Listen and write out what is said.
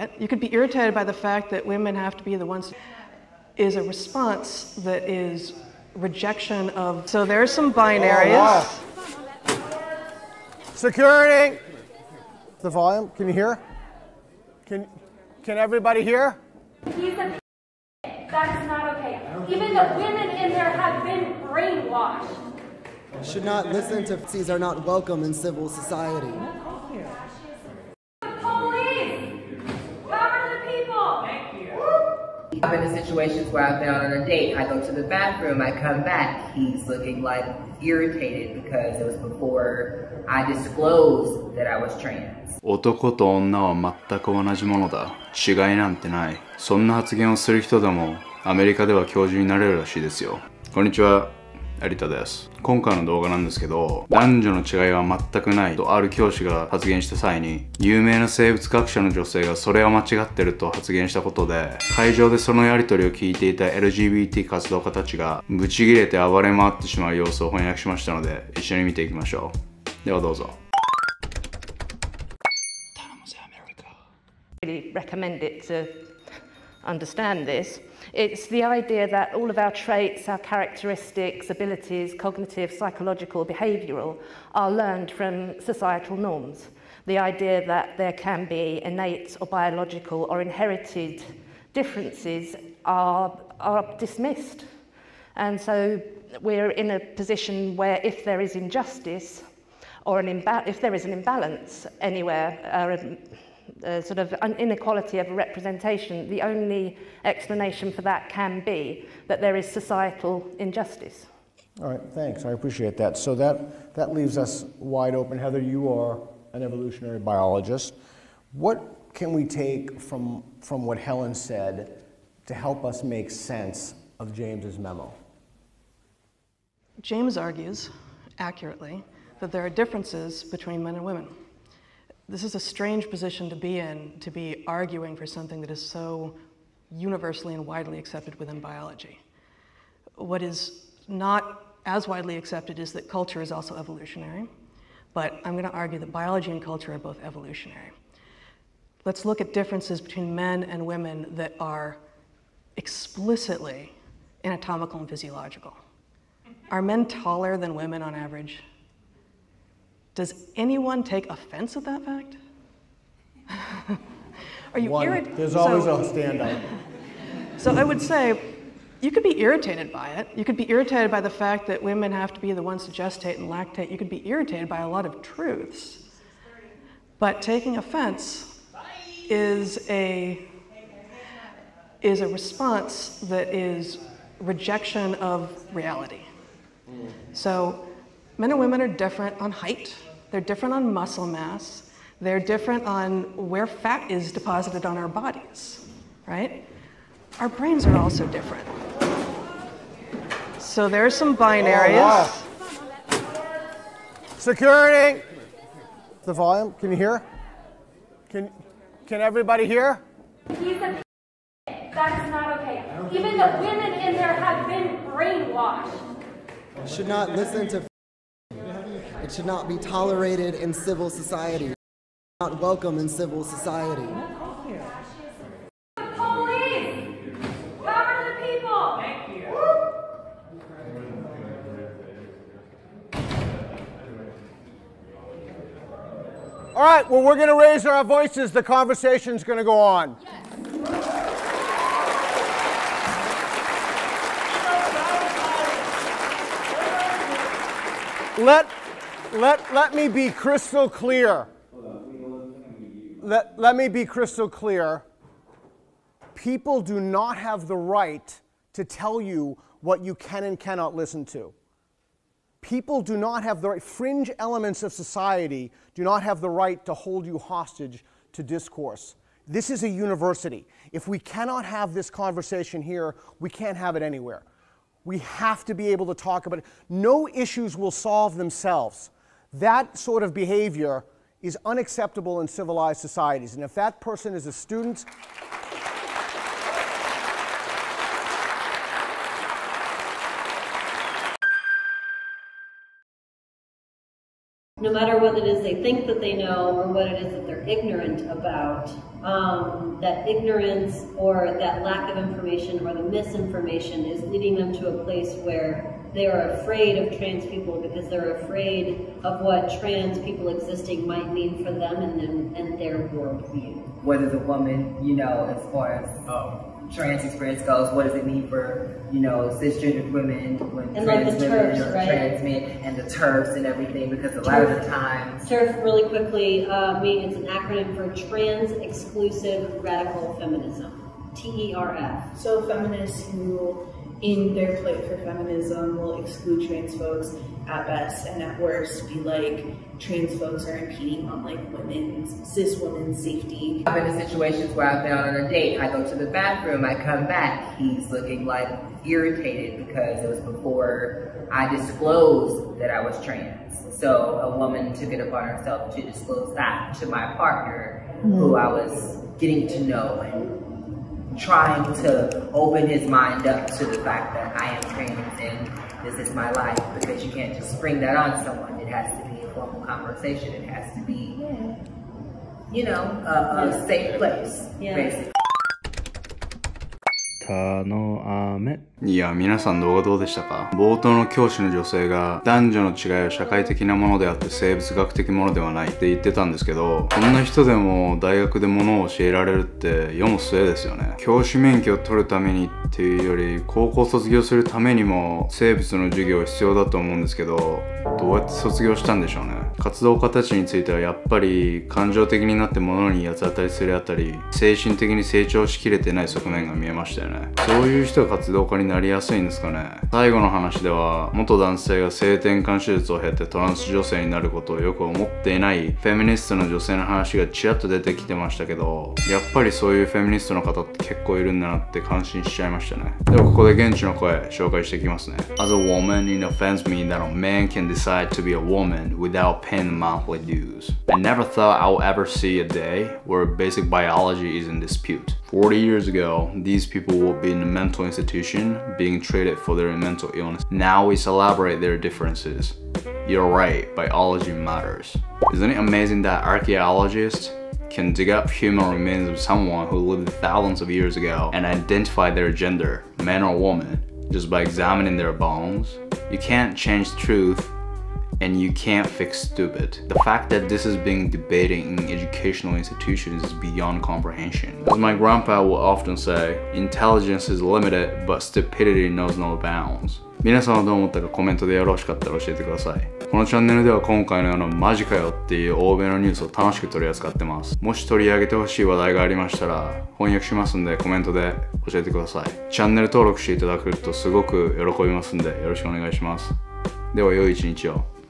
it. You could be irritated by the fact that women have to be the ones is a response that is rejection of. So there's some binaries. Oh, wow. Security. The volume. Can you hear? Can everybody hear? He's a that is not okay. Even the women in there have been brainwashed. Should not listen to Nazis are not welcome in civil society. Police! Cover the people! Thank you. I've been in situations where I've been on a date, I go to the bathroom, I come back, he's looking like irritated because it was before I disclosed that I was trans. 男と女は全く同じものだ。違いなんてない。そんな発言をする人でもアメリカでは教授になれるらしいですよ。こんにちは、有田です。今回の動画なんですけど、男女の違いは全くないとある教師が発言した際に、有名な生物学者の女性がそれは間違ってると発言したことで、会場でそのやり取りを聞いていた LGBT 活動家たちがブチギレて暴れ回ってしまう様子を翻訳しましたので、一緒に見ていきましょう。ではどうぞ。 Really recommend it to understand this. It's the idea that all of our traits, our characteristics, abilities, cognitive, psychological, behavioural, are learned from societal norms. The idea that there can be innate or biological or inherited differences are dismissed. And so we're in a position where if there is injustice or if there is an imbalance anywhere, sort of an inequality of representation, the only explanation for that can be that there is societal injustice. All right, thanks. I appreciate that. So that leaves us wide open. Heather, you are an evolutionary biologist. What can we take from what Helen said to help us make sense of James's memo? James argues, accurately, that there are differences between men and women. This is a strange position to be in, to be arguing for something that is so universally and widely accepted within biology. What is not as widely accepted is that culture is also evolutionary, but I'm going to argue that biology and culture are both evolutionary. Let's look at differences between men and women that are explicitly anatomical and physiological. Are men taller than women on average? Does anyone take offense at that fact? Are you irritated? There's always a standout. So I would say you could be irritated by it. You could be irritated by the fact that women have to be the ones to gestate and lactate. You could be irritated by a lot of truths. But taking offense is a response that is rejection of reality. So men and women are different on height, they're different on muscle mass, they're different on where fat is deposited on our bodies, right? Our brains are also different. So there's some binaries. Oh, wow. Security! The volume, can you hear? Can everybody hear? He's a that is not okay. Even the women in there have been brainwashed. Should not listen to it should not be tolerated in civil society. Not welcome in civil society. Police! Cover the people! Thank you. All right, well, we're going to raise our voices. The conversation's going to go on. Let me be crystal clear. Let me be crystal clear. People do not have the right to tell you what you can and cannot listen to. People do not have the right, fringe elements of society do not have the right to hold you hostage to discourse. This is a university. If we cannot have this conversation here, we can't have it anywhere. We have to be able to talk about it. No issues will solve themselves. That sort of behavior is unacceptable in civilized societies. And if that person is a student, no matter what it is they think that they know or what it is that they're ignorant about, that ignorance or that lack of information or the misinformation is leading them to a place where they are afraid of trans people because they're afraid of what trans people existing might mean for them and their worldview. What is a woman, you know, as far as trans experience goes? What does it mean for, you know, cisgendered women, when and trans like the women, TERFs, right? trans men, and the TERFs and everything? Because a lot of the times, TERF, really quickly, it's an acronym for Trans Exclusive Radical Feminism. TERF. So feminists who, in their play for feminism, will exclude trans folks at best and at worst be like trans folks are impeding on like cis women's safety. I've been in situations where I've been on a date, I go to the bathroom, I come back, he's looking like irritated because it was before I disclosed that I was trans. So a woman took it upon herself to disclose that to my partner, who I was getting to know and trying to open his mind up to the fact that I am trans and this is my life, because you can't just spring that on someone. It has to be a formal conversation. It has to be, you know, a safe place, basically. いや、皆さん動画どうでしたか？冒頭の教師の女性が男女の違いは社会的なものであって生物学的ものではないって言ってたんですけど、こんな人でも大学でものを教えられるって世も末ですよね。教師免許を取るためにっていうより、高校卒業するためにも生物の授業必要だと思うんですけど、どうやって卒業したんでしょうね。活動家たちについてはやっぱり感情的になって物に八つ当たりするあたり、精神的に成長しきれてない側面が見えましたよね。そういう人が活動家になりやすいんですかね。最後の話では元男性が性転換手術を経てトランス女性になることをよく思っていないフェミニストの女性の話がちらっと出てきてましたけど、やっぱりそういうフェミニストの方って結構いるんだなって感心しちゃいましたね。ではここで現地の声紹介していきますね。As a woman, it offends me that a man can decide to be a woman without paying monthly dues. I never thought I'll ever see a day where basic biology is in dispute. 40 years ago, these people would be in a mental institution being treated for their mental illness. Now we celebrate their differences. You're right, biology matters. Isn't it amazing that archaeologists can dig up human remains of someone who lived thousands of years ago and identify their gender, man or woman, just by examining their bones? You can't change truth, and you can't fix stupid. The fact that this is being debated in educational institutions is beyond comprehension. As my grandpa would often say, intelligence is limited, but stupidity knows no bounds. 皆さんはどう思ったかコメントでよろしかったら教えてください。このチャンネルでは今回のようなマジかよっていう欧米のニュースを楽しく取り扱ってます。もし取り上げてほしい話題がありましたら翻訳しますんでコメントで教えてください。チャンネル登録していただけるとすごく喜びますんでよろしくお願いします。では良い一日を。